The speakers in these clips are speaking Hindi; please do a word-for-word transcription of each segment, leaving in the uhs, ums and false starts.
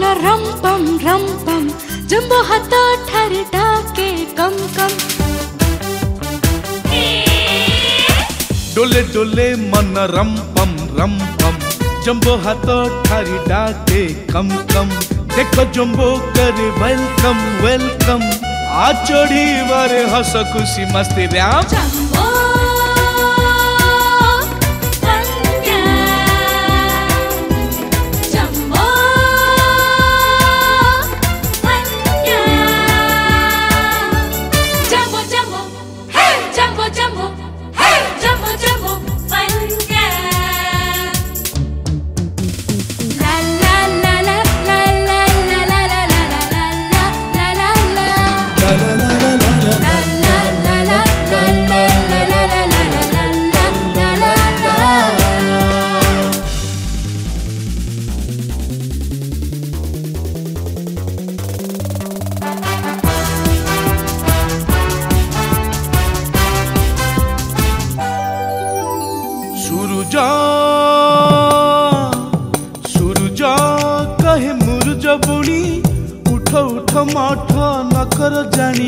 रंपम रंपम जंबो हाथ ठारे डाके कम कम डोले डोले मन रंपम रंपम जंबो हाथ ठारी डाके कम कम देखो जंबो करे वेलकम वेलकम आ चढ़ी बारे हस खुशी मस्ती राम सूरुजा सूरुजा कहे मुरुज बुणी उठ उठ मठ नकर जानी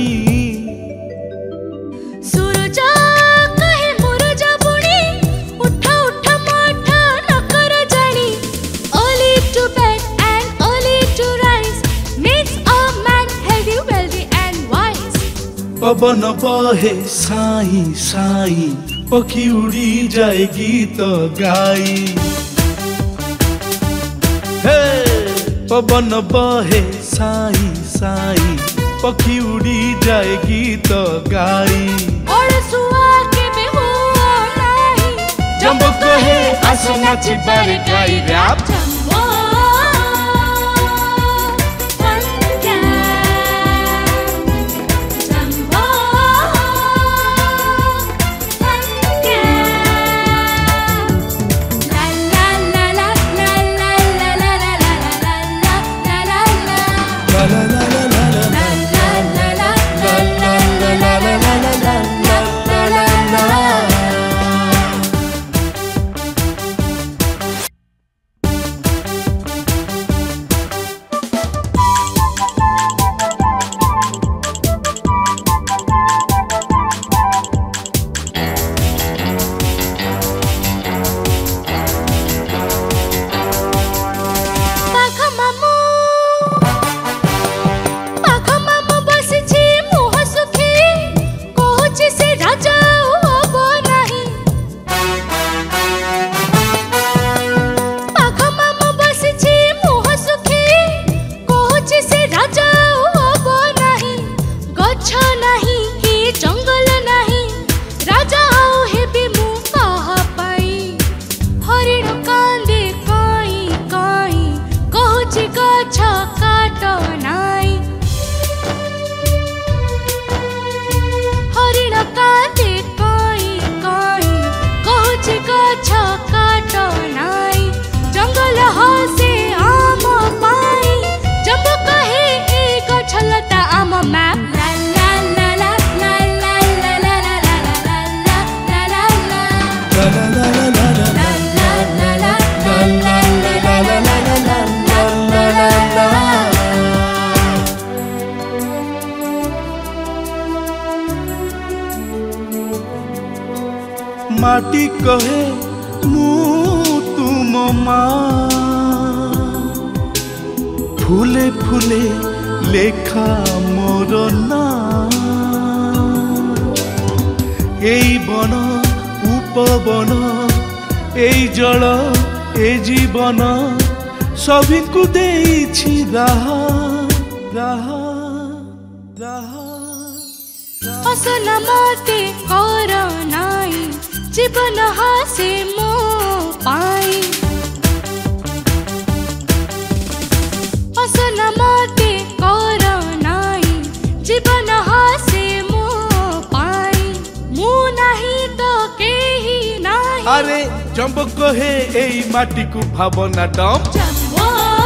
सूरुजा कहे मुरुज बुणी उठ उठ मठ नकर जानी early to bed and early to rise makes a man healthy wealthy and wise पवन बहे साई साई पखी उड़ी जाए गीत गाई हे पवन बहे साई साई पखी उड़ी जाए गीत गाई और सुआ के भी हो नहीं जंबो कहे आसो नाची बारे गाई रैप माटी कहे मु तुम माँ फूले फूले लेखा मोर ना एई बन उपवन एई जल ए जीवन सभी को देइछि राह राह राह हसन मते कर नाई जीवन हासे मो पाई हसन मते कर नाई जीवन हासे मो पाई मु नहीं तो केही नाही अरे जंबो कहे एई माटी को भावना डम